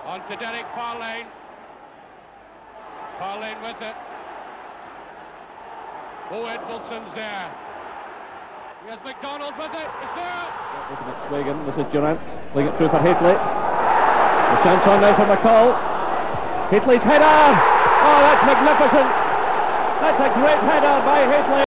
On to Derek Farlane. Farlane with it. Oh, Edmondson's there. Here's MacDonald with it. It's there. Looking at Swagan. This is Durant playing it through for Hateley. The chance on now for McCall. Hateley's header. Oh, that's magnificent. That's a great header by Hateley.